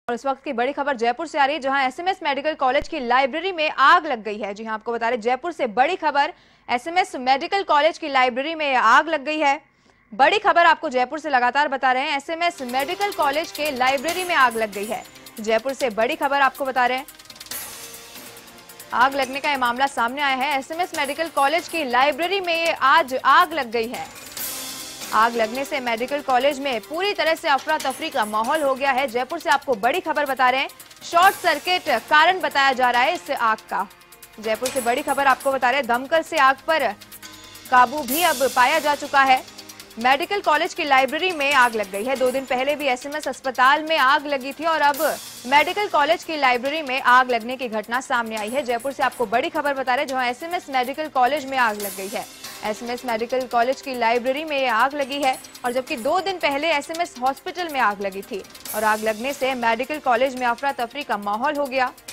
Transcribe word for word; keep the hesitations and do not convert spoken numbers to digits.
और इस वक्त की बड़ी खबर जयपुर से आ रही है, जहां एसएमएस मेडिकल कॉलेज की लाइब्रेरी में आग लग गई है। जी हां, आपको बता रहे जयपुर से बड़ी खबर, एसएमएस मेडिकल कॉलेज की लाइब्रेरी में आग लग गई है। बड़ी खबर आपको जयपुर से लगातार बता रहे हैं, एसएमएस मेडिकल कॉलेज के लाइब्रेरी में आग लग गई है। जयपुर से बड़ी खबर आपको बता रहे हैं, आग लगने का यह मामला सामने आया है। एसएमएस मेडिकल कॉलेज की लाइब्रेरी में आज आग लग गई है। आग लगने से मेडिकल कॉलेज में पूरी तरह से अफरा तफरी का माहौल हो गया है। जयपुर से आपको बड़ी खबर बता रहे हैं, शॉर्ट सर्किट कारण बताया जा रहा है इस आग का। जयपुर से बड़ी खबर आपको बता रहे हैं, दमकल से आग पर काबू भी अब पाया जा चुका है। मेडिकल कॉलेज की लाइब्रेरी में आग लग गई है। दो दिन पहले भी एसएमएस अस्पताल में आग लगी थी और अब मेडिकल कॉलेज की लाइब्रेरी में आग लगने की घटना सामने आई है। जयपुर से आपको बड़ी खबर बता रहे हैं, जहां एसएमएस मेडिकल कॉलेज में आग लग गई है। एसएमएस मेडिकल कॉलेज की लाइब्रेरी में आग लगी है, और जबकि दो दिन पहले एसएमएस हॉस्पिटल में आग लगी थी और आग लगने से मेडिकल कॉलेज में अफरा तफरी का माहौल हो गया।